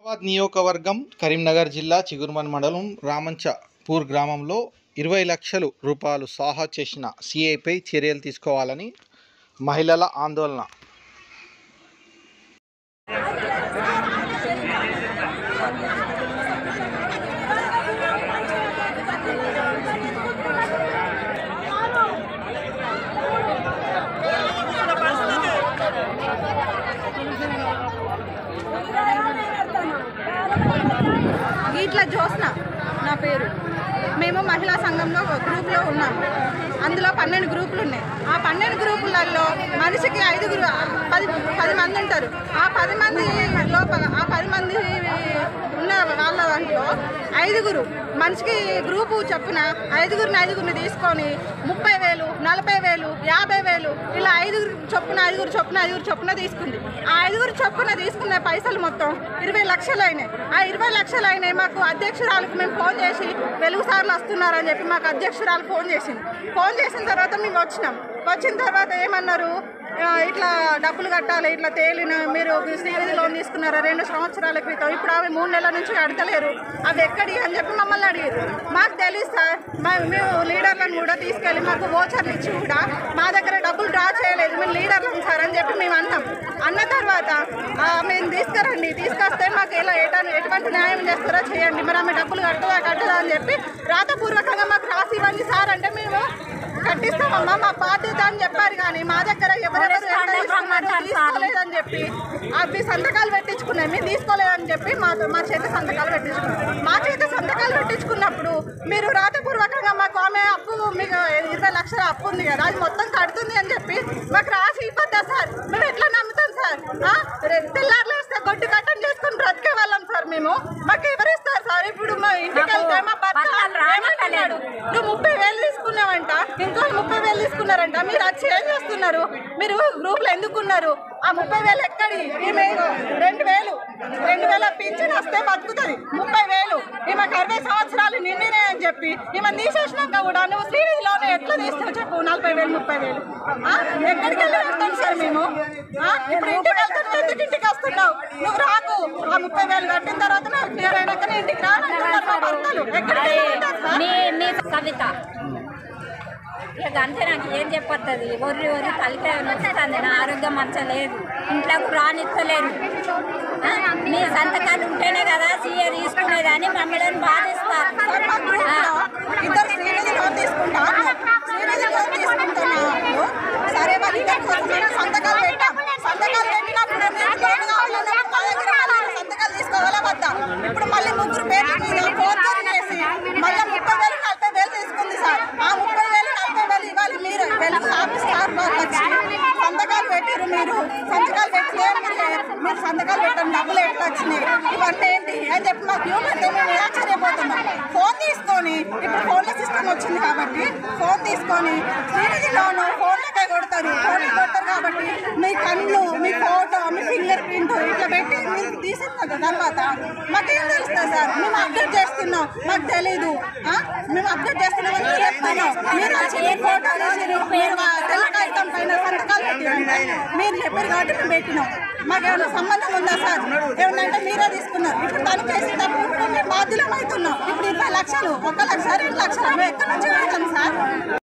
నియోజకవర్గం కరీంనగర్ జిల్లా చిగురుమన్ మండలం రామంచపూర్ గ్రామంలో 20 లక్షల రూపాయలు సాహా చేసిన సిఐపై చర్యలు తీసుకోవాలని మహిళల ఆందోళన. గీట్ల జోస్న నా పేరు. మేము మహిళా సంఘంలో గ్రూప్లో ఉన్నాము. అందులో 12 గ్రూపులు ఉన్నాయి. ఆ 12 గ్రూపులలో మనిషికి 10 మంది ఉంటారు. ఆ 10 మంది లోపల ఆ 10 మంది ఉన్న వాళ్ళ దాంట్లో 5 మనిషికి గ్రూపు చొప్పున 5గురిని తీసుకొని 30,000, 40,000, 50,000 ఇలా 5 చొప్పున తీసుకుంది. ఆ 5 చొప్పున తీసుకున్న పైసలు మొత్తం 20 లక్షలు అయినాయి. ఆ 20 లక్షలు అయినాయి. మాకు అధ్యక్షురాలకు మేము ఫోన్ చేసి వెలుగు సార్లు వస్తున్నారని చెప్పి మాకు అధ్యక్షురాలు ఫోన్ చేసిన తర్వాత మేము వచ్చిన తర్వాత ఏమన్నారు, ఇట్లా డబ్బులు కట్టాలి, ఇట్లా తేలిన మీరు శ్రీనిధి లోన్ తీసుకున్నారా 2 సంవత్సరాల క్రితం, ఇప్పుడు ఆమె 3 నెలల నుంచి కడతలేరు, అవి ఎక్కడి అని చెప్పి మమ్మల్ని అడిగారు. మాకు తెలియదు సార్. మేము లీడర్లను కూడా తీసుకెళ్ళి మాకు వోచర్లు ఇచ్చి కూడా మా దగ్గర డబ్బులు డ్రా చేయలేదు, మేము లీడర్లను సార్ అని చెప్పి మేము అన్న తర్వాత మేము తీసుకొస్తే మాకు ఇలా ఎటువంటి న్యాయం చేస్తారో చేయండి, మరి ఆమె డబ్బులు కట్టదా అని చెప్పి రాతపూర్వకంగా మాకు రాసి ఇవ్వండి సార్ అంటే మేము కట్టిస్తామమ్మా మా బాధ్యత అని చెప్పారు. కానీ మా దగ్గర ఎవరెవరు తీసుకోలేదని చెప్పి అవి సంతకాలు పెట్టించుకున్నాయి. మేము తీసుకోలేదని చెప్పి మా చేత సంతకాలు పెట్టించుకున్నప్పుడు మీరు రాతపూర్వకంగా మాకు ఆమె అప్పు మీకు 20 లక్షల అప్పు ఉంది కదా, అది మొత్తం కడుతుంది అని చెప్పి మాకు రాసి ఇవ్వద్దా సార్? మేము ఎట్లా నమ్ముతాం సార్? తెల్లారులు వస్తే గొడ్డు కట్టం చేసుకుని బ్రతికే వాళ్ళం సార్ మేము. మాకు ఎవరిస్తారు సార్? ఇప్పుడు మా ఇంటికి వెళ్తే మా భర్త ఏమంటున్నాడు, నువ్వు 30,000 తీసుకున్నావంట, ఇంకో 30,000 తీసుకున్నారంట, మీరు వచ్చి ఏం చేస్తున్నారు? మీరు గ్రూప్లో ఎందుకున్నారు? ఆ 30,000 ఎక్కడి? ఈమె 2,000 పింఛన్ వస్తే బతుకుతుంది. 30,000 ఈమెకు 60 సంవత్సరాలు నిండినే అని చెప్పి ఈమె తీసేసినాక కూడా నువ్వు శ్రీనిధిలోనే ఎట్లా తీస్తావు చెప్పు? 40,000 30,000 ఎక్కడికి వెళ్ళి వెళ్తాం సార్ మేము? ఇప్పుడు ఇంటికి వెళ్తాను, ఎందుకు ఇంటికి వస్తున్నావు? నువ్వు రాకు, ఆ 30,000 కట్టిన తర్వాత నాకు క్లియర్ అయినాక ఇంటికి రానంటున్నారు భర్తలు. ఎక్కడికి వెళ్తారు సార్? కవిత ఇక అంతే. నాకు ఏం చెప్పొస్తుంది? ఒర్రి తలకాయ నొస్తుంది. నా ఆరోగ్యం మంచలేదు, ఇంట్లోకి రానిస్తలేరు. మీ సంతకాలు ఉంటేనే కదా సీఏ తీసుకునేదని మమ్మల్ని బాధిస్తారు. ఇద్దరు శ్రీనిధి లోన్ తీసుకుంటున్నాను. సరే వాళ్ళు ఇద్దరి కోసం సంతకాలు పెట్టినప్పుడు సంతకాలు తీసుకోవాలా వద్దా? ఇప్పుడు మళ్ళీ 3 పేర్ల మీద ఫోన్ చేసి మళ్ళీ 30,000 40,000 తీసుకుంది సార్. ఆ 30,000 40,000 ఇవ్వాలి. మీరు వెలుగు ఆఫీస్ స్టార్ వాళ్ళు వచ్చి సంతకాలు పెట్టారు. మీరు సంతకాలు పెట్టండి, డబ్బులు ఎట్లా వచ్చినాయి ఇవన్నీ ఏంటి అని చెప్పి మాకు హ్యూమన్ మేము ఆశ్చర్యపోతున్నాం. ఫోన్ తీసుకొని ఇప్పుడు ఫోన్ల సిస్టమ్ వచ్చింది కాబట్టి ఫోన్ తీసుకొని శ్రీనిధిలోను ఫోన్లకే కొడతారు కాబట్టి మీ కళ్ళు, మీ ఫోటో, మీ ఫింగర్ ప్రింట్ ఇట్లా పెట్టి మీరు తీసిన తర్వాత మాకేం తెలుస్తుంది సార్? మేము అప్డేట్ చేస్తున్నాం, మాకు తెలీదు. మేము అప్డేట్ చేస్తున్నామని మీరు చెప్తున్నాం. మీరు వచ్చి ఫోటో మీరు తెల్లకాగితం పైన సంతకాలు పెట్టిరండి మీరు చెప్పారు కాబట్టి మేము పెట్టినాం. మాకు ఏమైనా సంబంధం ఉందా సార్? ఏమన్నా అంటే మీరే తీసుకున్నారు. ఇప్పుడు తను చేసేటప్పుడు మేము బాధ్యులం అవుతున్నాం. ఇప్పుడు 20 లక్షలు, 1 లక్ష 2 లక్షలు ఎక్కడి నుంచి వెళ్తాం సార్?